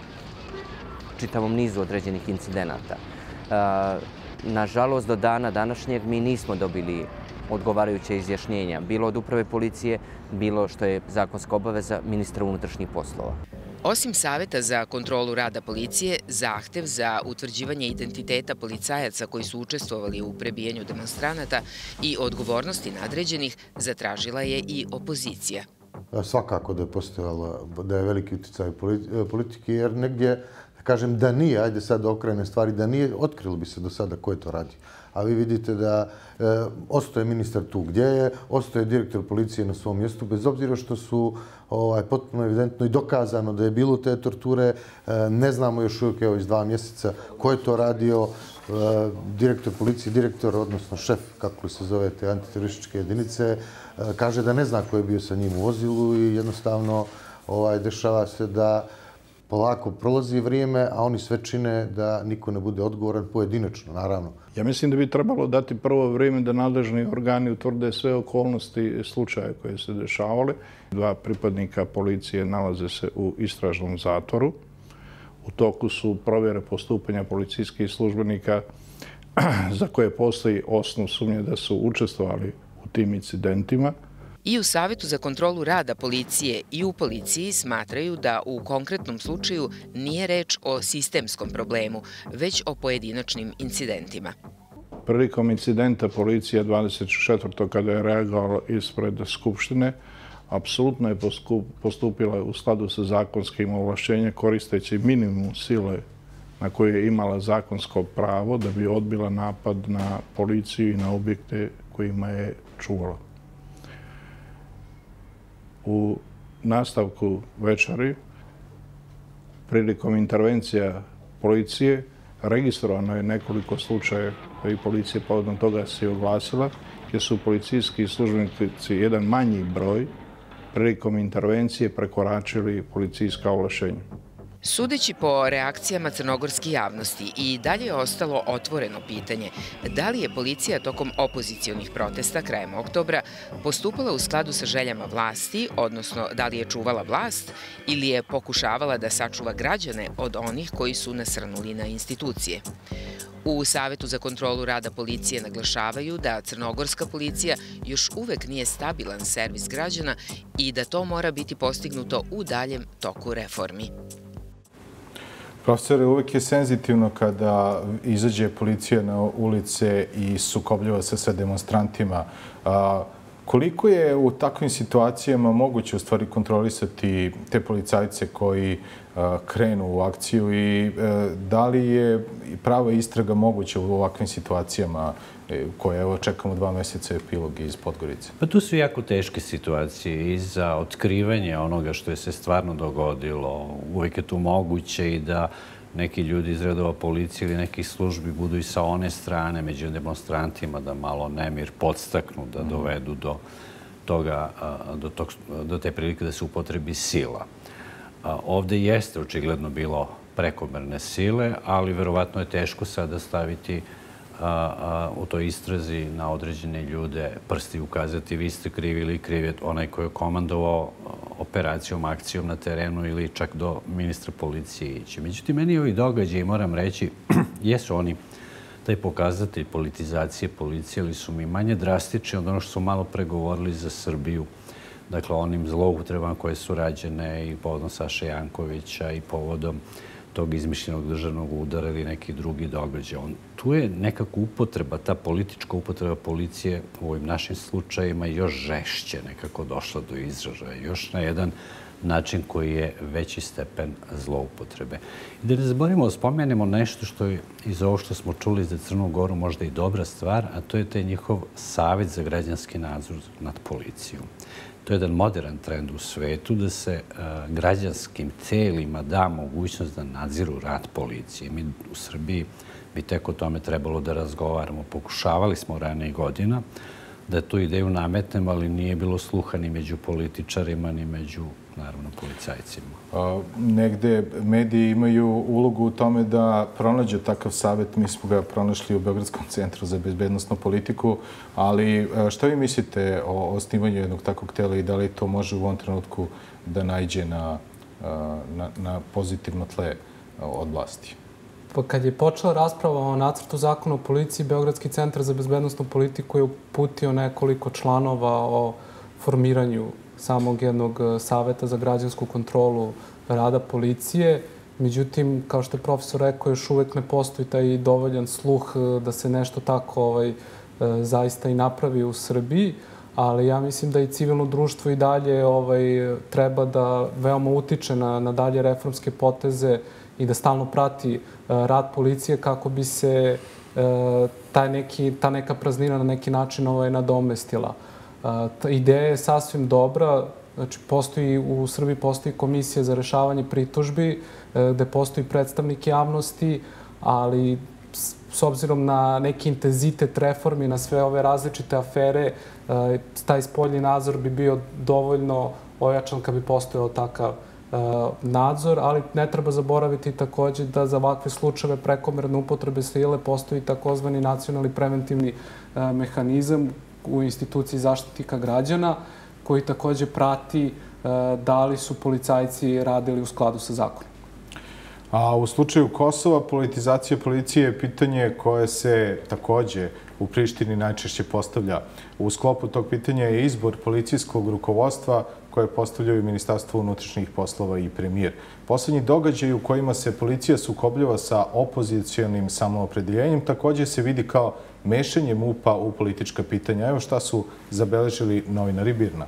čitavom nizu određenih incidenata. E, nažalost, do dana današnjeg mi nismo dobili odgovarajuće izjašnjenja, bilo od uprave policije, bilo što je zakonska obaveza ministra unutrašnjih poslova. Osim Saveta za kontrolu rada policije, zahtev za utvrđivanje identiteta policajaca koji su učestvovali u prebijanju demonstranata i odgovornosti nadređenih zatražila je i opozicija. svakako da je postojalo, da je veliki utjecaj politike, jer negdje, da kažem, da nije, ajde sad da okrenem stvari, da nije, otkrilo bi se do sada ko je to radi. A vi vidite da e, ostaje ministar tu gdje je, ostaje direktor policije na svom mjestu, bez obzira što su ovaj, potpuno evidentno i dokazano da je bilo te torture. E, ne znamo još uvijek, evo, iz dva mjeseca ko je to radio. E, direktor policije, direktor, odnosno šef, kako se zove, te antiterorističke jedinice, e, kaže da ne zna ko je bio sa njim u vozilu i jednostavno ovaj, dešava se da polako prolazi vrijeme, a oni sve čine da niko ne bude odgovoran pojedinačno, naravno. Ja mislim da bi trebalo dati prvo vrijeme da nadležni organi utvrde sve okolnosti slučaja koje se dešavale. Dva pripadnika policije nalaze se u istražnom zatvoru. U toku su provjere postupanja policijskih službenika za koje postoji osnov sumnje da su učestvovali u tim incidentima. I u Savetu za kontrolu rada policije i u policiji smatraju da u konkretnom slučaju nije reč o sistemskom problemu, već o pojedinačnim incidentima. Prilikom incidenta policija dvadeset četvrtog kada je reagovala ispred Skupštine, apsolutno je postupila u skladu sa zakonskim ovlašćenjem koristeći minimum sile na koje je imala zakonsko pravo da bi odbila napad na policiju i na objekte kojima je čuvala. U nastavku večeri, prilikom intervencija policije, registrovano je nekoliko slučaja i policija povodom toga se oglasila, gdje su policijski službenici jedan manji broj prilikom intervencije prekoračili policijska ovlašćenja. Sudeći po reakcijama crnogorske javnosti i dalje je ostalo otvoreno pitanje da li je policija tokom opozicionih protesta krajem oktobra postupala u skladu sa željama vlasti, odnosno da li je čuvala vlast ili je pokušavala da sačuva građane od onih koji su nasrnuli na institucije. U Savetu za kontrolu rada policije naglašavaju da crnogorska policija još uvek nije stabilan servis građana i da to mora biti postignuto u daljem toku reformi. Profesore, uvek je senzitivno kada izađe policija na ulice i sukobljava se sa demonstrantima. Koliko je u takvim situacijama moguće u stvari kontrolisati te policajce koji krenu u akciju i da li je prava istraga moguća u ovakvim situacijama koje, evo, čekamo dva mjeseca epilog iz Podgorice? Pa tu su jako teške situacije i za otkrivanje onoga što je se stvarno dogodilo. Uvijek je tu moguće i da neki ljudi iz redova policije ili nekih službi budu i sa one strane među demonstrantima da malo nemir podstaknu, da dovedu do toga, do, tog, do te prilike da se upotrebi sila. Ovde jeste očigledno bilo prekomerne sile, ali verovatno je teško sada staviti u toj istrazi na određene ljude prsti ukazati vi ste krivi ili krivi onaj koji je komandovao operacijom, akcijom na terenu ili čak do ministra policije ići. Međutim, meni ovi događaji, moram reći, jesu oni taj pokazatelj politizacije policije, ali su mi manje drastični od ono što su malo pregovorili za Srbiju. Dakle, onim zloupotrebama koje su rađene i povodom Saše Jankovića i povodom tog izmišljenog državnog udara ili neki drugi događaj. Tu je nekako upotreba, ta politička upotreba policije u ovim našim slučajima još žešće nekako došla do izražaja. Još na jedan način koji je veći stepen zloupotrebe. I da ne zaboravimo, spomenemo nešto što je iz ovo što smo čuli za Crnu Goru možda i dobra stvar, a to je taj njihov Savet za građanski nadzor nad policijom. To je jedan modern trend u svetu da se građanskim telima da mogućnost da nadziru rad policije. Mi u Srbiji bi tek o tome trebalo da razgovaramo. Pokušavali smo ranije godina da tu ideju nametnemo, ali nije bilo sluha ni među političarima, ni među, naravno, policajcima. Negde mediji imaju ulogu u tome da pronađe takav savjet. Mi smo ga pronašli u Beogradskom centru za bezbednostnu politiku, ali što vi mislite o osnivanju jednog takvog tela i da li to može u ovom trenutku da naiđe na, na, na pozitivno tle od vlasti? Pa kad je počela rasprava o nacrtu zakona o policiji, Beogradski centar za bezbednostnu politiku je uputio nekoliko članova o formiranju samog jednog saveta za građansku kontrolu rada policije. Međutim, kao što je profesor rekao, još uvek ne postoji taj dovoljan sluh da se nešto tako ovaj, zaista i napravi u Srbiji. ali ja mislim da i civilno društvo i dalje ovaj, treba da veoma utiče na, na dalje reformske poteze i da stalno prati uh, rad policije kako bi se uh, taj neki, ta neka praznina na neki način ovaj, nadomestila. Uh, ta ideja je sasvim dobra. Znači, postoji, u Srbiji postoji komisija za rešavanje pritužbi, gde postoji predstavnik javnosti, ali s obzirom na neki intenzitet reformi, na sve ove različite afere, taj spoljni nadzor bi bio dovoljno ojačan kad bi postojao takav nadzor, ali ne treba zaboraviti takođe da za ovakve slučajeve prekomerne upotrebe sile postoji takozvani nacionalni preventivni mehanizam u instituciji Zaštitnika građana, koji takođe prati da li su policajci radili u skladu sa zakonom. A u slučaju Kosova, politizacija policije je pitanje koje se takođe u Prištini najčešće postavlja. U sklopu tog pitanja je izbor policijskog rukovodstva koje postavljaju Ministarstvo unutrašnjih poslova i premijer. Poslednji događaj u kojima se policija sukobljava sa opozicijonim samoopredeljenjem takođe se vidi kao mešanje MUP-a u politička pitanja. Evo šta su zabeležili novinari Birna.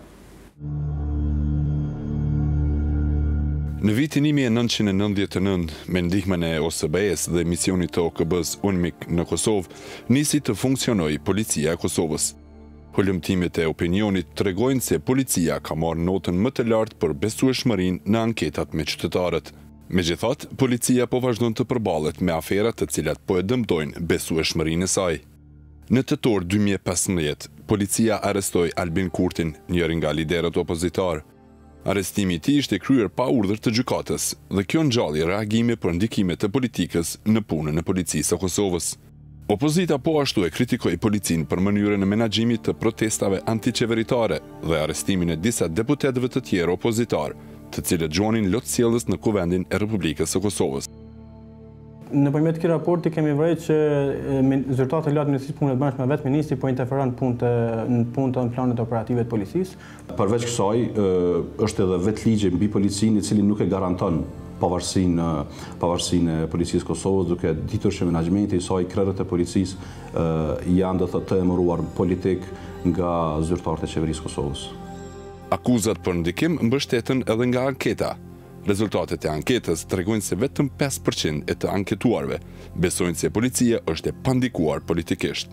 Në vitin një mijë e nëntëqind e nëntëdhjetë e nëntë, me ndihmën e O S B-s dhe misionit të O K B-s UNMIK në Kosovë, nisi të funksionoi policia e Kosovës. Hulumtimet e opinionit tregojnë se policia ka marrë notën më të lartë për besueshmërinë në anketat me qytetarët. Megjithatë, policia po vazhdon të përballet me aferat të cilat po e dëmtojnë besueshmërinë e saj. Në tetor dy mijë e pesëmbëdhjetë, policia arrestoi Albin Kurtin, njëri nga liderët opozitar. Arrestimi i tij ishte kryer pa urdhër të gjykatës dhe kjo ngjalli reagime për ndikimet e politikës në punën e policisë së Kosovës. Opozita po ashtu e kritikoi policinë për mënyrën e menaxhimit të protestave antiqeveritare dhe arrestimin e disa deputetëve të tjerë opozitar, të cilët gjuanin lotësjellës në Kuvendin e Republikës së Kosovës. Nëpërmjet këtij raporti kemi vërejtë që zyrtarët e lartë Ministrisë Punëve të Brendshme vetë ministri po interferon në punë në punë të planet operative të policisë. Përveç kësaj, është edhe vetë ligji mbi policinë i cili nuk e garanton pavarësinë pavarësinë e policisë Kosovës, duke ditur që menaxhmenti i saj, krerët e policisë janë do të thotë të emëruar politik nga zyrtarët e qeverisë Kosovës. Akuzat për ndikim mbështeten edhe nga anketa. Rezultatet e anketës tregojnë se vetëm pesë përqind e të anketuarve besojnë se policia është e pandikuar politikisht.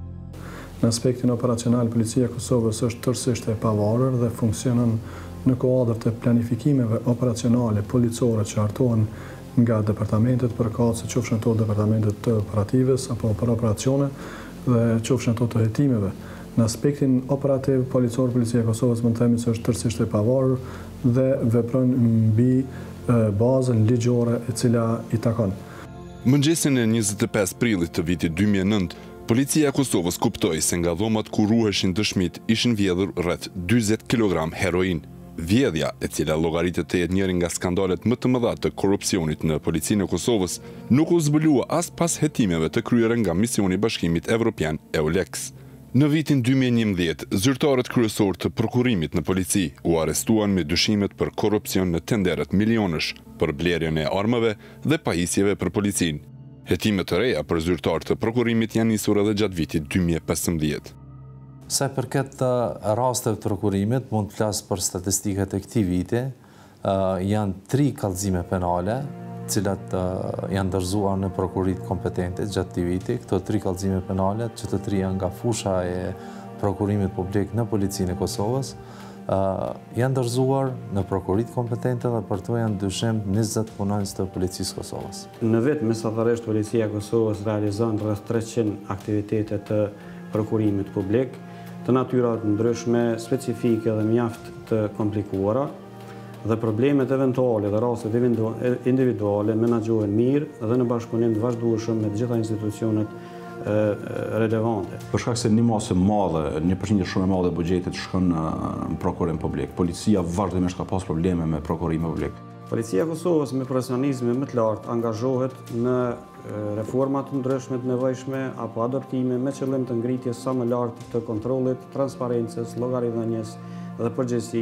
Në aspektin operacional, policia e Kosovës është tërësisht e pavarur dhe funksionon në kuadër të planifikimeve operacionale policore që hartohen nga departamentet përkatëse, qofshin ato departamentet të operatives apo për operacione dhe qofshin ato të hetimeve. Në aspektin operativ policor, policia e Kosovës mund të themi se është tërësisht e pavarur dhe vepron mbi bazën ligjore e cila i takon. Mëngjesin e njëzet e pesë prillit të vitit dy mijë e nëntë, policia e Kosovës kuptoi se nga dhomat ku ruheshin dëshmit ishin vjedhur rreth dyzet kilogram heroin. Vjedhja, e cila llogaritet të jetë njëri nga skandalet më të mëdha të korrupsionit në policinë e Kosovës, nuk u zbulua as pas hetimeve të kryera nga misioni i Bashkimit Evropian EULEX. Në vitin dy mijë e njëmbëdhjetë, zyrtarët kryesor të prokurimit në polici u arrestuan me dyshimet për korrupsion në tenderet milionësh, për blerjen e armëve dhe pajisjeve për policinë. Hetimet të reja për zyrtarët të prokurimit janë nisur edhe gjatë vitit dy mijë e pesëmbëdhjetë. Sa i përket rasteve të prokurimit, mund të flas për statistikat e këtij viti, janë tri kallëzime penale, cilat janë dorëzuar në prokurit kompetente gjatë këtij viti. Këto tri kallëzime penale, që të trija nga fusha e prokurimit publik në policinë e Kosovës, janë dorëzuar në prokurit kompetente dhe për to janë dyshim njëzet punonjës të policisë Kosovës. Në vetë mesatërisht policia e Kosovës realizon rreth treqind aktivitete të prokurimit publik, të natyra të ndryshme, specifike dhe mjaft të komplikuara, dhe problemet eventuale dhe rastet individuale menaxhohen mirë dhe në bashkëpunim të vazhdueshëm me të gjitha institucionet relevante. Për shkak se një masë e madhe, një përqindje shumë e madhe e buxhetit shkon në prokurim publik. Policia vazhdimisht ka pas probleme me prokurimin publik. Policia e Kosovës me profesionalizëm më të lartë angazhohet në reforma të ndryshme të nevojshme apo adoptime me qëllim të ngritjes sa më lartë të kontrollit, transparencës, llogaridhënies dhe përgjegjësisë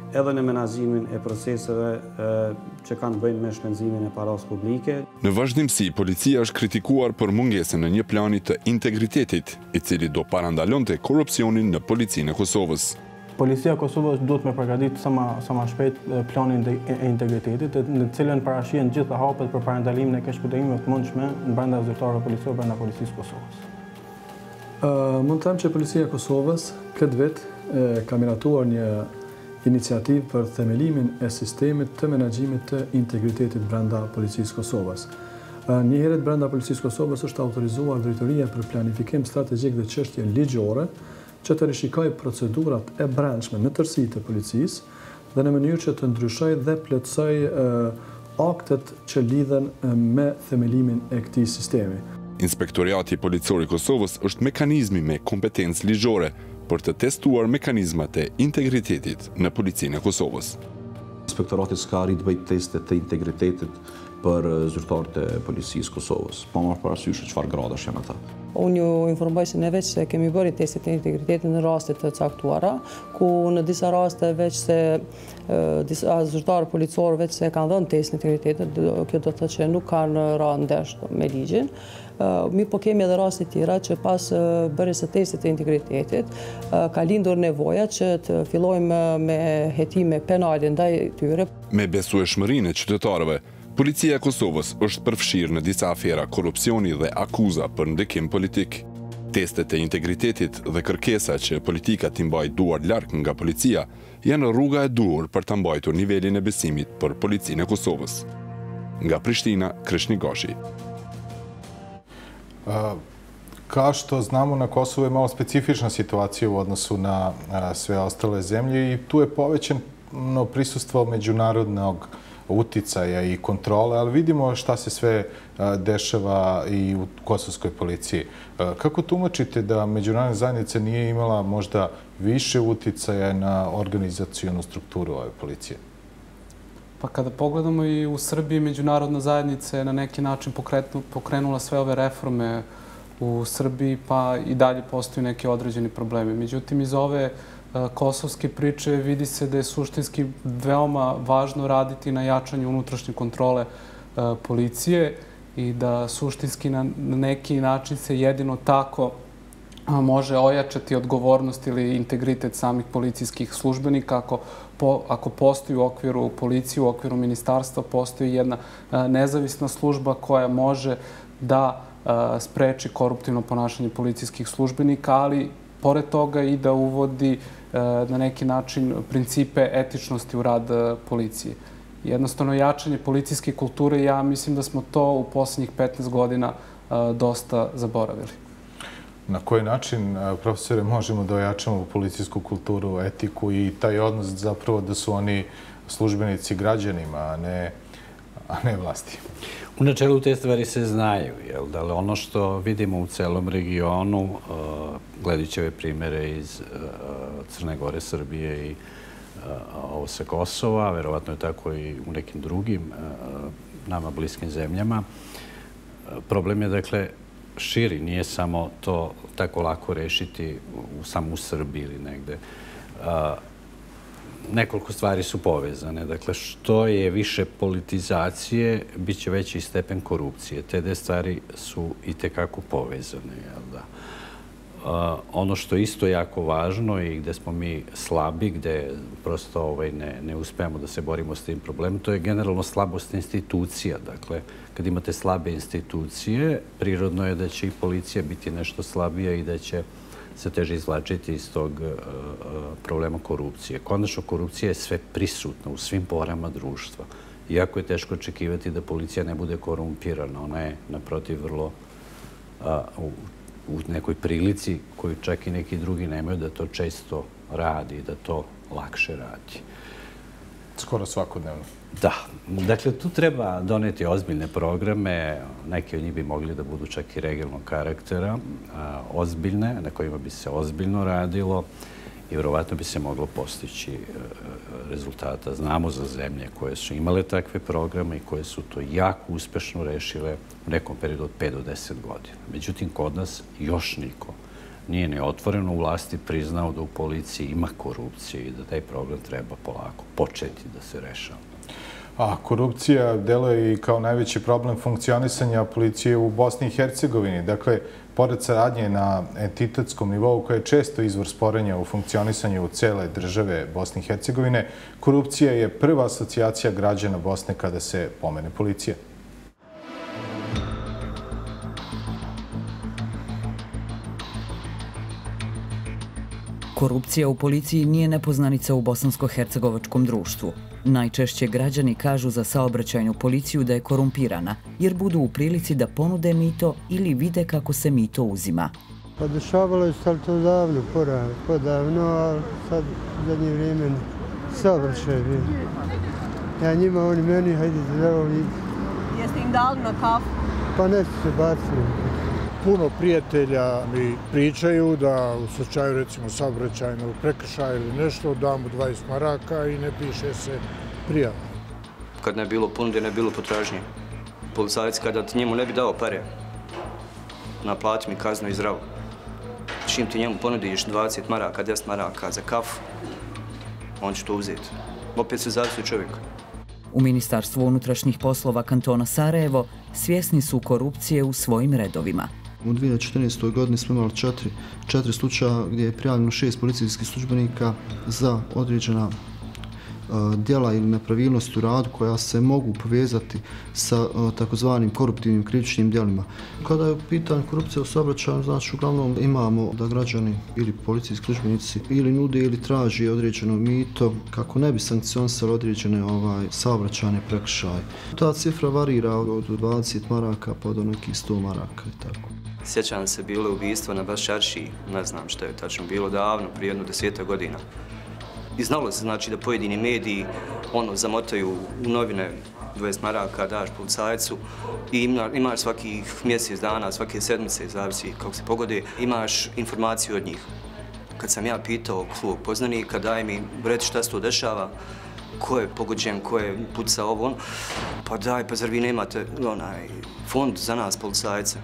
edhe në menaxhimin e proceseve që kanë bëjnë me shpenzimin e paras publike. Në vazhdimsi, policia është kritikuar për mungesën e një plani të integritetit, i cili do parandalonte korrupsionin në policinë e Kosovës. Policia e Kosovës duhet me përgatitur sa më sa më shpejt planin e integritetit, në të cilën parashihen gjitha hapet për parandalimin e keqkuptimeve të mundshme brenda zyrtarëve policore brenda policisë së Kosovës. Mund të them që policia e Kosovës këtë vit ka miratuar një iniciativë për themelimin e sistemit të menaxhimit të integritetit brenda policisë Kosovës. Një herët brenda policisë Kosovës është autorizuar drejtoria për planifikim strategjik dhe çështje ligjore që të rishikojë procedurat e brendshme në tërësi të policisë dhe në mënyrë që të ndryshoj dhe plotësoj aktet që lidhen me themelimin e këtij sistemi. Inspektoriati Policor i Kosovës është mekanizmi me kompetencë ligjore për të testuar mekanizmat e integritetit në policinë e Kosovës. Inspektorati s'ka arrit bëj teste të integritetit për zyrtarët e policisë Kosovës. Pa marrë parasysh çfarë gradash janë ata. Unë ju informoj se ne veç se kemi bërë testet e integritetit në rastet të caktuara, ku në disa raste veç se disa zyrtarë policorë veç se kanë dhënë testin e integritetit, kjo do të thotë që nuk kanë rënë ndesh me ligjin. Mi po kemi edhe raste tjera që pas bërjes së testit të integritetit ka lindur nevoja që të fillojmë me hetime penale ndaj tyre. Me besueshmërinë e qytetarëve, policia e Kosovës është përfshirë në disa afera korrupsioni dhe akuza për ndikim politik. Testet e integritetit dhe kërkesa që politika t'i mbajë duar larg nga policia janë rruga e duhur për ta mbajtur nivelin e besimit për policinë e Kosovës. Nga Prishtina, Krishni Gashi. Kao što znamo, na Kosovu je malo specifična situacija u odnosu na sve ostale zemlje i tu je povećano prisustvo međunarodnog uticaja i kontrole, ali vidimo šta se sve dešava i u kosovskoj policiji. Kako tumačite da međunarodna zajednica nije imala možda više uticaja na organizacionu strukturu ove policije? Pa kada pogledamo i u Srbiji, međunarodna zajednica je na neki način pokrenula sve ove reforme u Srbiji, pa i dalje postoji neki određeni problemi. Međutim, iz ove kosovske priče vidi se da je suštinski veoma važno raditi na jačanju unutrašnje kontrole policije i da suštinski na neki način se jedino tako može ojačati odgovornost ili integritet samih policijskih službenika ako, po, ako postoji u okviru policije, u okviru ministarstva, postoji jedna nezavisna služba koja može da spreči koruptivno ponašanje policijskih službenika, ali pored toga i da uvodi na neki način principe etičnosti u rad policije. Jednostavno, jačanje policijske kulture, ja mislim da smo to u poslednjih petnaest godina dosta zaboravili. Na koji način, profesore, možemo da ojačamo policijsku kulturu, etiku i taj odnos zapravo da su oni službenici građanima, a ne, a ne vlasti? U načelu te stvari se znaju, jel da, ali ono što vidimo u celom regionu, gledajući ove primere iz Crne Gore, Srbije i ovo sa Kosova, verovatno je tako i u nekim drugim nama bliskim zemljama, problem je, dakle, širi, nije samo to tako lako rešiti samo u Srbiji ili negde. Nekoliko stvari su povezane. Dakle, što je više politizacije, bit će veći stepen korupcije. Te dve stvari su i tekako povezane. Jel da? Ono što je isto jako važno i gde smo mi slabi, gde prosto ovaj, ne, ne uspemo da se borimo s tim problemom, to je generalno slabost institucija. Dakle, kad imate slabe institucije, prirodno je da će i policija biti nešto slabija i da će se teže izvlačiti iz tog problema korupcije. Konačno, korupcija je sve prisutna u svim porama društva. Iako je teško očekivati da policija ne bude korumpirana, ona je, naprotiv, vrlo u nekoj prilici koju čak i neki drugi nemaju, da to često radi i da to lakše radi. Skoro svakodnevno. Da. Dakle, tu treba doneti ozbiljne programe. Neki od njih bi mogli da budu čak i regionalnog karaktera, ozbiljne, na kojima bi se ozbiljno radilo i vjerovatno bi se moglo postići rezultata. Znamo za zemlje koje su imale takve programe i koje su to jako uspešno rešile u nekom periodu od pet do deset godina. Međutim, kod nas još niko nije ni otvoreno u vlasti priznao da u policiji ima korupcije i da taj problem treba polako početi da se rešava. A korupcija deluje i kao najveći problem funkcionisanja policije u Bosni i Hercegovini. Dakle, pored saradnje na entitetskom nivou, koja je često izvor sporenja u funkcionisanju cele države Bosne i Hercegovine, korupcija je prva asocijacija građana Bosne kada se pomene policija. Korupcija u policiji nije nepoznanica u bosansko-hercegovačkom društvu. Najčešće građani kažu za saobraćajnu policiju da je korumpirana, jer budu u prilici da ponude mito ili vide kako se mito uzima. Pa dešavalo se ali to davno, podavno, ali sad u zadnje vrijeme saobraćaj. Ja njima, oni meni, hajdete da ovo vidite. Jeste im dali na kafu? Pa nešto se bacili. Puno prijatelja mi pričaju da u slučaju recimo saobraćajnog prekršaja ili nešto damo dvadeset maraka i ne piše se prijava. Kad ne bilo ponude, ne bilo potražnje. Policajac kada ti njemu ne bi dao pare, naplati mi kaznu i zdravo. Čim ti njemu ponudiš dvadeset maraka, deset maraka za kafu, on će to uzeti. Opet se zavisi čovjek. U Ministarstvu unutrašnjih poslova kantona Sarajevo svjesni su korupcije u svojim redovima. U dvije hiljade četrnaestoj godini smo imali četiri, četiri slučaja gdje je prijavljeno šest policijskih službenika za određena djela ili nepravilnosti u radu koja se mogu povezati sa takozvanim koruptivnim krivičnim djelima. Kada je u pitanju korupcija u saobraćaju, znači uglavnom imamo da građani ili policijski službenici ili nude ili traži određeno mito kako ne bi sankcionisali određene ovaj, saobraćajne prekršaje. Ta cifra varira od dvadeset maraka pa do nekih sto maraka i tako. Sjećam se, bilo ubistvo na Baščaršiji, ne znam što je tačno bilo davno, prije jedno deseta godina. I znalo se znači da pojedini mediji ono zamotaju u novine dvadeset maraka daš policajcu i ima, imaš svakih mjesec dana, svake sedmice, zavisi kako se pogode, imaš informaciju od njih. Kad sam ja pitao svog poznanika, daj mi, reći šta se to dešava, ko je pogođen, ko je pucao ovo, ono, pa daj, pa zar vi nemate onaj fond za nas policajce?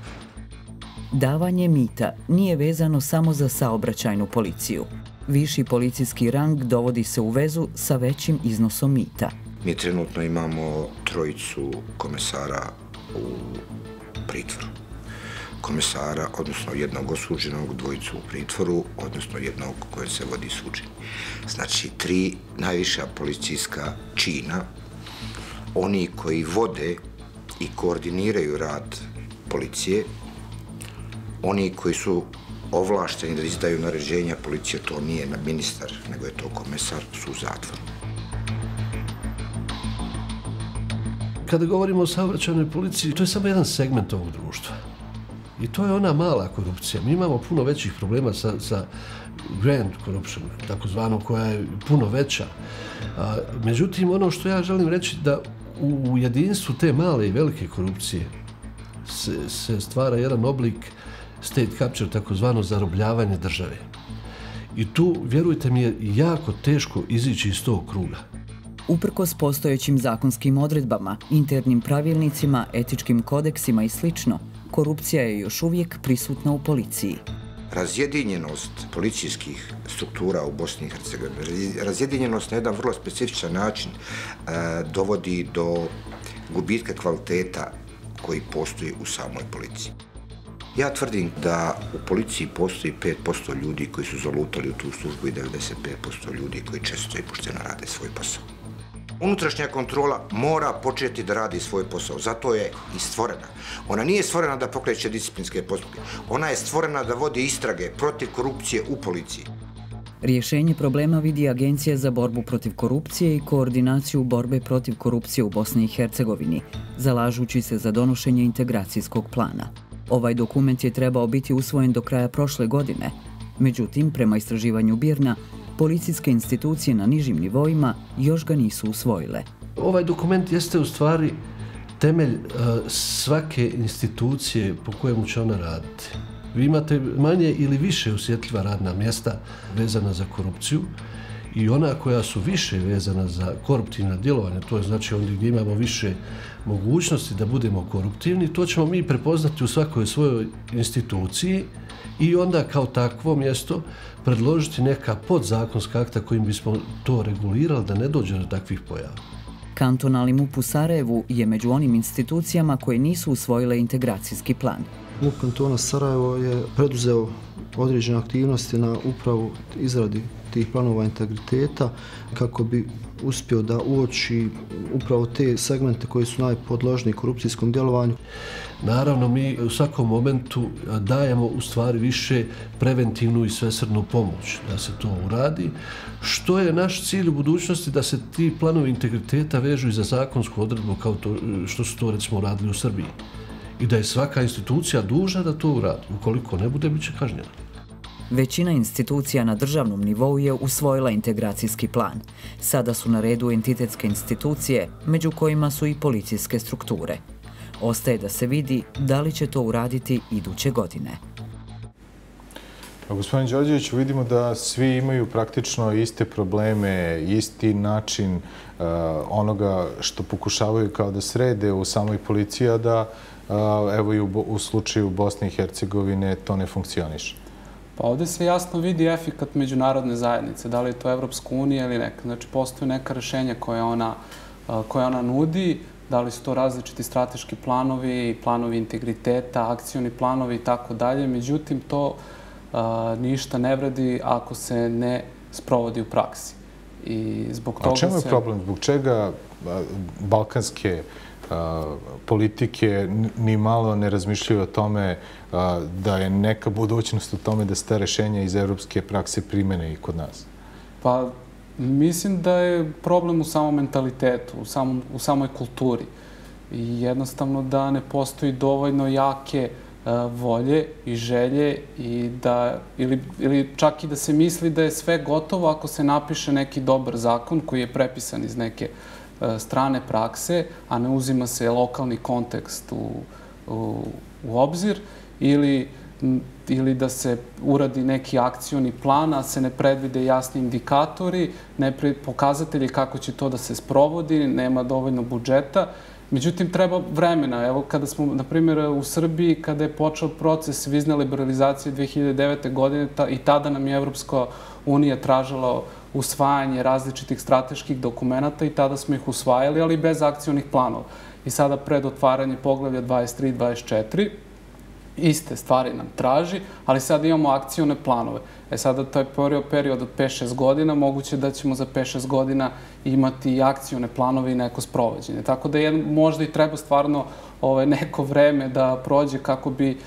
Davanje mita nije vezano samo za saobraćajnu policiju. Viši policijski rang dovodi se u vezu sa većim iznosom mita. Mi trenutno imamo trojicu komesara u pritvoru. Komesara, odnosno jednog osuđenog, dvojicu u pritvoru, odnosno jednog koje se vodi suđenje. Znači, tri najviša policijska čina, oni koji vode i koordiniraju rad policije, oni koji su ovlašteni da izdaju naređenja policije, to nije na ministar, nego je to komesar, su u zatvoru. Kada govorimo o saobraćajnoj policiji, to je samo jedan segment ovog društva. I to je ona mala korupcija. Mi imamo puno većih problema sa, sa grand corruption, takozvano, koja je puno veća. A, međutim, ono što ja želim reći da u jedinstvu te male i velike korupcije se, se stvara jedan oblik state capture, takozvano zarobljavanje države. I tu, vjerujte mi, je jako teško izići iz tog kruga. Uprkos postojećim zakonskim odredbama, internim pravilnicima, etičkim kodeksima i sl., korupcija je još uvijek prisutna u policiji. Razjedinjenost policijskih struktura u Bosni i Hercegovini, razjedinjenost na jedan vrlo specifičan način e, dovodi do gubitka kvaliteta koji postoji u samoj policiji. Ja tvrdim da u policiji postoji pet posto ljudi koji su zalutali u tu službu i devedeset pet posto ljudi koji često i pošteno rade svoj posao. Unutrašnja kontrola mora početi da radi svoj posao, zato je i stvorena. Ona nije stvorena da pokreće disciplinske postupke, ona je stvorena da vodi istrage protiv korupcije u policiji. Rješenje problema vidi Agencija za borbu protiv korupcije i koordinaciju borbe protiv korupcije u Bosni i Hercegovini, zalažući se za donošenje integracijskog plana. Ovaj dokument je trebao biti usvojen do kraja prošle godine. Međutim, prema istraživanju BIRN-a, policijske institucije na nižim nivoima još ga nisu usvojile. Ovaj dokument jeste u stvari temelj uh, svake institucije po kojemu će ona raditi. Vi imate manje ili više osjetljiva radna mjesta vezana za korupciju i ona koja su više vezana za koruptivna djelovanja, to je znači ondje gdje imamo više mogućnosti da budemo koruptivni, to ćemo mi prepoznati u svakoj svojoj instituciji i onda kao takvo mjesto predložiti neka podzakonska akta kojim bismo to regulirali da ne dođe do takvih pojava. Kantonalni MUP u Sarajevu je među onim institucijama koje nisu usvojile integracijski plan. MUP kantona Sarajevo je preduzeo određene aktivnosti na upravu izradi tih planova integriteta kako bi uspio da uoči upravo te segmente koji su najpodložniji korupcijskom djelovanju. Naravno, mi u svakom momentu dajemo u stvari više preventivnu i svesrdnu pomoć da se to uradi. Što je naš cilj u budućnosti da se ti planovi integriteta vežu i za zakonsku odredbu kao to, što su to recimo uradili u Srbiji. I da je svaka institucija dužna da to uradi. Ukoliko ne bude, bit će kažnjena. Većina institucija na državnom nivou je usvojila integracijski plan. Sada su na redu entitetske institucije, među kojima su i policijske strukture. Ostaje da se vidi da li će to uraditi iduće godine. Gospodin Đorđević, vidimo da svi imaju praktično iste probleme, isti način onoga što pokušavaju kao da srede u samoj policiji, a da evo i u slučaju Bosne i Hercegovine to ne funkcioniše. Pa ovdje se jasno vidi efikat međunarodne zajednice, da li je to Evropska unija ili neka. Znači, postoje neka rešenja koje ona, koje ona nudi, da li su to različiti strateški planovi, planovi integriteta, akcioni planovi i tako dalje. Međutim, to a, ništa ne vredi ako se ne sprovodi u praksi. I zbog toga a čemu je se... problem? Zbog čega balkanske politike ni malo ne razmišljaju o tome da je neka budućnost u tome da se ta rešenja iz evropske prakse primene i kod nas? Pa, mislim da je problem u samom mentalitetu, u, samom, u samoj kulturi. I jednostavno da ne postoji dovoljno jake volje i želje i da, ili, ili čak i da se misli da je sve gotovo ako se napiše neki dobar zakon koji je prepisan iz neke strane prakse, a ne uzima se lokalni kontekst u, u, u obzir, ili, ili da se uradi neki akcioni plan, a se ne predvide jasni indikatori, ne pre, pokazatelji kako će to da se sprovodi, nema dovoljno budžeta. Međutim, treba vremena. Evo, kada smo, na primjer, u Srbiji, kada je počeo proces vizne liberalizacije dve hiljade devete. godine, ta, i tada nam je Evropska unija tražila usvajanje različitih strateških dokumenta i tada smo ih usvajali, ali bez akcionih planova. I sada pred otvaranje poglavlja dvadeset tri i dvadeset četiri iste stvari nam traži, ali sada imamo akcione planove. E sada to je period od pet šest godina, moguće da ćemo za pet šest godina imati i akcione planove i neko sprovođenje. Tako da je, možda i treba stvarno ovaj, neko vreme da prođe kako bi uh,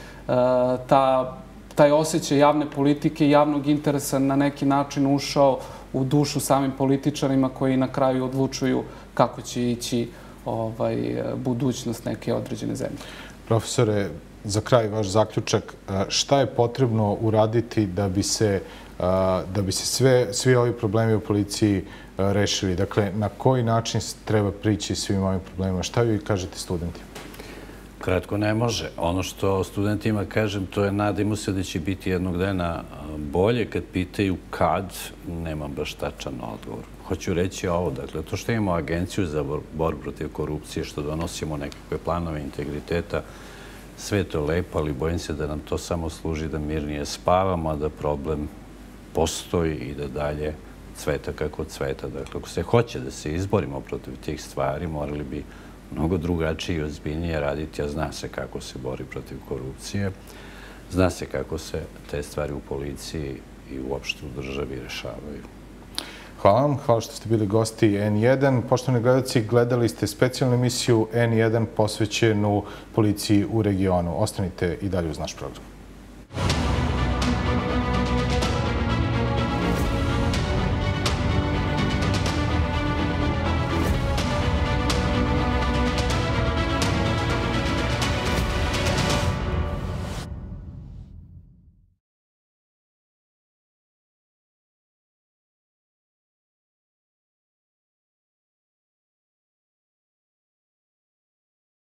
ta, taj osjećaj javne politike i javnog interesa na neki način ušao u dušu samim političarima koji na kraju odlučuju kako će ići ovaj, budućnost neke određene zemlje. Profesore, za kraj vaš zaključak, šta je potrebno uraditi da bi se, da bi se sve, svi ovi problemi u policiji rešili? Dakle, na koji način treba prići svim ovim problemima? Šta vi kažete studentima? Kratko, ne može. Ono što studentima kažem, to je nadajmo se da će biti jednog dana bolje. Kad pitaju kad, nemam baš tačan odgovor. Hoću reći ovo, dakle, to što imamo agenciju za borbu protiv korupcije, što donosimo nekakve planove integriteta, sve to lepo, ali bojim se da nam to samo služi da mirnije spavamo, a da problem postoji i da dalje cveta kako cveta. Dakle, ako se hoće da se izborimo protiv tih stvari, morali bi mnogo drugačije i ozbiljnije raditi, a zna se kako se bori protiv korupcije, zna se kako se te stvari u policiji i uopšte u državi rešavaju. Hvala vam, hvala što ste bili gosti N jedan. Poštovani gledalci, gledali ste specijalnu emisiju N jedan posvećenu policiji u regionu. Ostanite i dalje uz naš program.